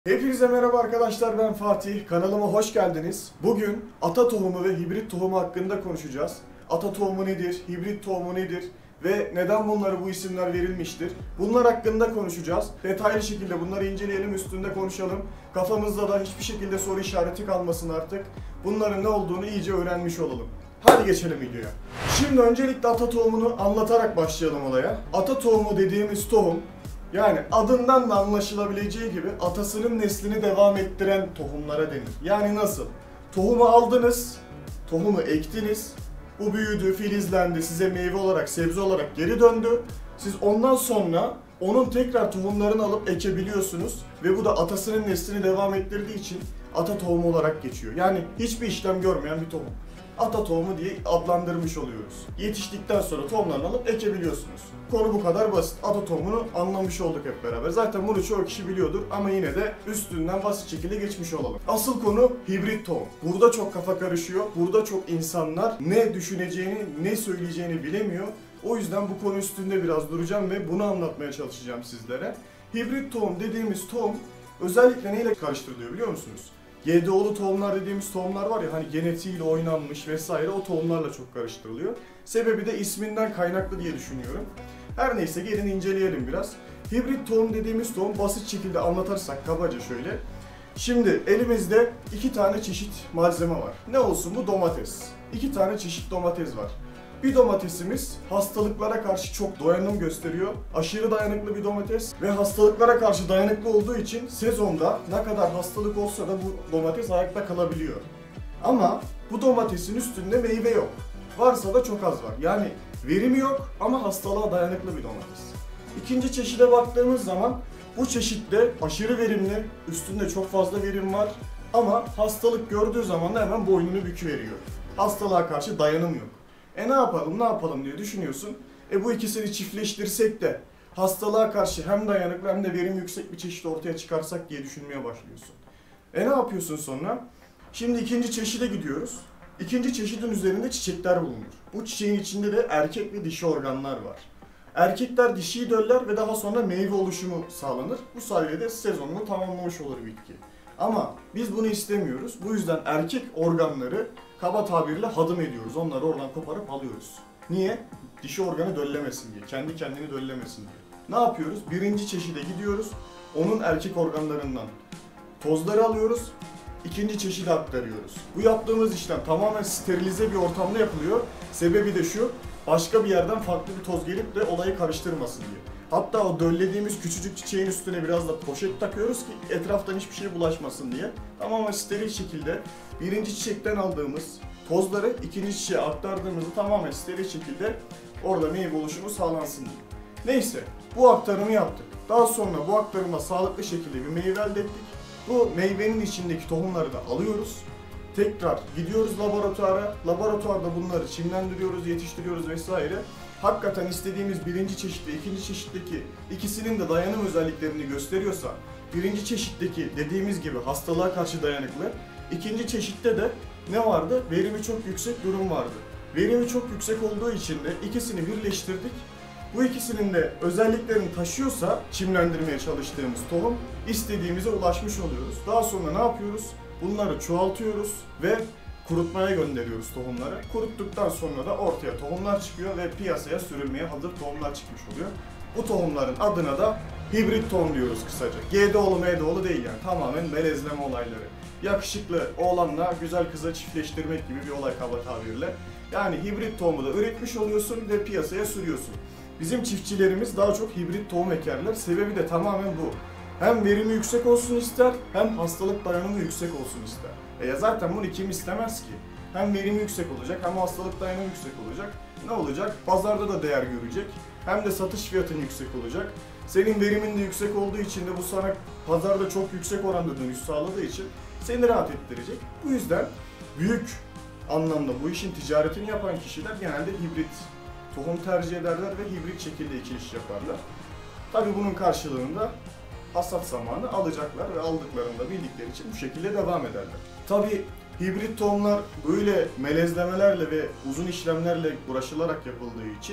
Hepinize merhaba arkadaşlar, ben Fatih. Kanalıma hoş geldiniz. Bugün ata tohumu ve hibrit tohumu hakkında konuşacağız. Ata tohumu nedir, hibrit tohumu nedir ve neden bunlara bu isimler verilmiştir? Bunlar hakkında konuşacağız. Detaylı şekilde bunları inceleyelim, üstünde konuşalım. Kafamızda da hiçbir şekilde soru işareti kalmasın artık. Bunların ne olduğunu iyice öğrenmiş olalım. Hadi geçelim videoya. Şimdi öncelikle ata tohumunu anlatarak başlayalım olaya. Ata tohumu dediğimiz tohum, yani adından da anlaşılabileceği gibi atasının neslini devam ettiren tohumlara denir. Yani nasıl? Tohumu aldınız, tohumu ektiniz, bu büyüdü, filizlendi, size meyve olarak, sebze olarak geri döndü. Siz ondan sonra onun tekrar tohumlarını alıp ekebiliyorsunuz ve bu da atasının neslini devam ettirdiği için ata tohumu olarak geçiyor. Yani hiçbir işlem görmeyen bir tohum. Ata tohumu diye adlandırmış oluyoruz. Yetiştikten sonra tohumlarını alıp ekebiliyorsunuz. Konu bu kadar basit. Ata tohumunu anlamış olduk hep beraber. Zaten bunu çoğu kişi biliyordur ama yine de üstünden basit şekilde geçmiş olalım. Asıl konu hibrit tohum. Burada çok kafa karışıyor. Burada çok insanlar ne düşüneceğini, ne söyleyeceğini bilemiyor. O yüzden bu konu üstünde biraz duracağım ve bunu anlatmaya çalışacağım sizlere. Hibrit tohum dediğimiz tohum özellikle neyle karıştırılıyor biliyor musunuz? GDO'lu tohumlar dediğimiz tohumlar var ya, hani genetiğiyle oynanmış vesaire, o tohumlarla çok karıştırılıyor. Sebebi de isminden kaynaklı diye düşünüyorum. Her neyse, gelin inceleyelim biraz. Hibrit tohum dediğimiz tohum basit şekilde anlatırsak kabaca şöyle. Şimdi elimizde iki tane çeşit malzeme var. Ne olsun bu? Domates. İki tane çeşit domates var. Bir domatesimiz hastalıklara karşı çok dayanım gösteriyor. Aşırı dayanıklı bir domates ve hastalıklara karşı dayanıklı olduğu için sezonda ne kadar hastalık olsa da bu domates ayakta kalabiliyor. Ama bu domatesin üstünde meyve yok. Varsa da çok az var. Yani verimi yok ama hastalığa dayanıklı bir domates. İkinci çeşide baktığımız zaman bu çeşitte aşırı verimli, üstünde çok fazla verim var ama hastalık gördüğü zaman da hemen boynunu büküveriyor. Hastalığa karşı dayanım yok. Ne yapalım diye düşünüyorsun. Bu ikisini çiftleştirsek de hastalığa karşı hem dayanıklı hem de verim yüksek bir çeşit ortaya çıkarsak diye düşünmeye başlıyorsun. Ne yapıyorsun sonra? Şimdi ikinci çeşide gidiyoruz. İkinci çeşidin üzerinde çiçekler bulunur. Bu çiçeğin içinde de erkek ve dişi organlar var. Erkekler dişiyi döller ve daha sonra meyve oluşumu sağlanır. Bu sayede de sezonunu tamamlamış olur bitki. Ama biz bunu istemiyoruz. Bu yüzden erkek organları kaba tabirle hadım ediyoruz. Onları oradan koparıp alıyoruz. Niye? Dişi organı döllemesin diye. Kendi kendini döllemesin diye. Ne yapıyoruz? Birinci çeşide gidiyoruz. Onun erkek organlarından tozları alıyoruz. İkinci çeşide aktarıyoruz. Bu yaptığımız işlem tamamen sterilize bir ortamda yapılıyor. Sebebi de şu: başka bir yerden farklı bir toz gelip de olayı karıştırmasın diye. Hatta o döllediğimiz küçücük çiçeğin üstüne biraz da poşet takıyoruz ki etraftan hiçbir şey bulaşmasın diye. Tamamen steril şekilde birinci çiçekten aldığımız tozları ikinci çiçeğe aktardığımızda tamamen steril şekilde orada meyve oluşumu sağlansın diye. Neyse, bu aktarımı yaptık. Daha sonra bu aktarıma sağlıklı şekilde bir meyve elde ettik. Bu meyvenin içindeki tohumları da alıyoruz. Tekrar gidiyoruz laboratuvara. Laboratuvarda bunları çimlendiriyoruz, yetiştiriyoruz vesaire. Hakikaten istediğimiz birinci çeşit ve ikinci çeşitteki ikisinin de dayanım özelliklerini gösteriyorsa, birinci çeşitteki dediğimiz gibi hastalığa karşı dayanıklı, ikinci çeşitte de ne vardı? Verimi çok yüksek durum vardı. Verimi çok yüksek olduğu için de ikisini birleştirdik. Bu ikisinin de özelliklerini taşıyorsa çimlendirmeye çalıştığımız tohum, istediğimize ulaşmış oluyoruz. Daha sonra ne yapıyoruz? Bunları çoğaltıyoruz ve kurutmaya gönderiyoruz tohumları. Kuruttuktan sonra da ortaya tohumlar çıkıyor ve piyasaya sürülmeye hazır tohumlar çıkmış oluyor. Bu tohumların adına da hibrit tohum diyoruz kısaca. GDO'lu MDO'lu değil yani, tamamen melezleme olayları. Yakışıklı oğlanla güzel kıza çiftleştirmek gibi bir olay kaba tabirle. Yani hibrit tohumu da üretmiş oluyorsun ve piyasaya sürüyorsun. Bizim çiftçilerimiz daha çok hibrit tohum ekerler. Sebebi de tamamen bu. Hem verimi yüksek olsun ister, hem hastalık dayanımı yüksek olsun ister. Ya zaten bunu kim istemez ki? Hem verimi yüksek olacak, hem hastalık dayanımı yüksek olacak. Ne olacak? Pazarda da değer görecek. Hem de satış fiyatın yüksek olacak. Senin verimin de yüksek olduğu için de bu sana pazarda çok yüksek oranda dönüş sağladığı için seni rahat ettirecek. Bu yüzden büyük anlamda bu işin ticaretini yapan kişiler genelde hibrit tohum tercih ederler ve hibrit şekilde ekiliş yaparlar. Tabii bunun karşılığında hasat zamanı alacaklar ve aldıklarını da bildikleri için bu şekilde devam ederler. Tabii hibrit tohumlar böyle melezlemelerle ve uzun işlemlerle uğraşılarak yapıldığı için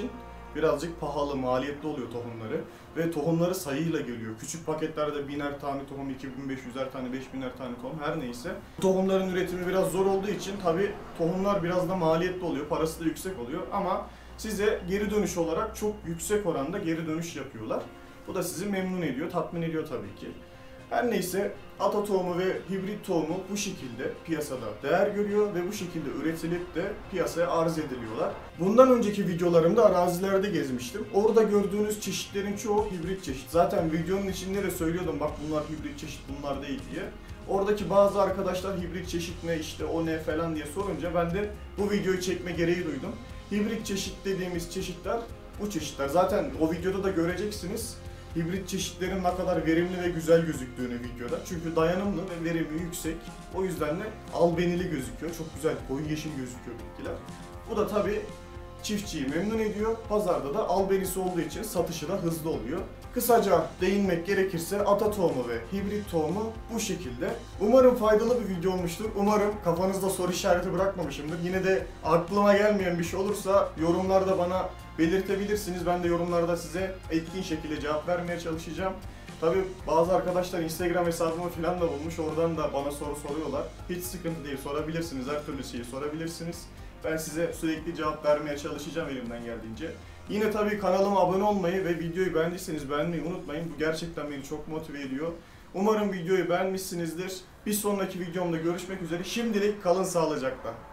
birazcık pahalı, maliyetli oluyor tohumları. Ve tohumları sayıyla geliyor. Küçük paketlerde 1000'er tane tohum, 2500'er tane, 5000'er tane tohum her neyse. Tohumların üretimi biraz zor olduğu için tabii tohumlar biraz da maliyetli oluyor, parası da yüksek oluyor ama size geri dönüş olarak çok yüksek oranda geri dönüş yapıyorlar. Bu da sizi memnun ediyor, tatmin ediyor tabii ki. Her neyse ata tohumu ve hibrit tohumu bu şekilde piyasada değer görüyor ve bu şekilde üretilip de piyasaya arz ediliyorlar. Bundan önceki videolarımda arazilerde gezmiştim. Orada gördüğünüz çeşitlerin çoğu hibrit çeşit. Zaten videonun içinde de söylüyordum bak bunlar hibrit çeşit bunlar değil diye. Oradaki bazı arkadaşlar hibrit çeşit ne işte o ne falan diye sorunca ben de bu videoyu çekme gereği duydum. Hibrit çeşit dediğimiz çeşitler bu çeşitler. Zaten o videoda da göreceksiniz. Hibrit çeşitlerin ne kadar verimli ve güzel gözüktüğünü videoda. Çünkü dayanımlı ve verimi yüksek. O yüzden de albenili gözüküyor. Çok güzel koyu yeşil gözüküyor bitkiler. Bu da tabii çiftçiyi memnun ediyor. Pazarda da albenisi olduğu için satışı da hızlı oluyor. Kısaca değinmek gerekirse ata tohumu ve hibrit tohumu bu şekilde. Umarım faydalı bir video olmuştur. Umarım kafanızda soru işareti bırakmamışımdır. Yine de aklıma gelmeyen bir şey olursa yorumlarda bana belirtebilirsiniz. Ben de yorumlarda size etkin şekilde cevap vermeye çalışacağım. Tabii bazı arkadaşlar Instagram hesabımı falan da bulmuş. Oradan da bana soru soruyorlar. Hiç sıkıntı değil, sorabilirsiniz. Her türlü şeyi sorabilirsiniz. Ben size sürekli cevap vermeye çalışacağım elimden geldiğince. Yine tabii kanalıma abone olmayı ve videoyu beğendiyseniz beğenmeyi unutmayın. Bu gerçekten beni çok motive ediyor. Umarım videoyu beğenmişsinizdir. Bir sonraki videomda görüşmek üzere. Şimdilik kalın sağlıcakla.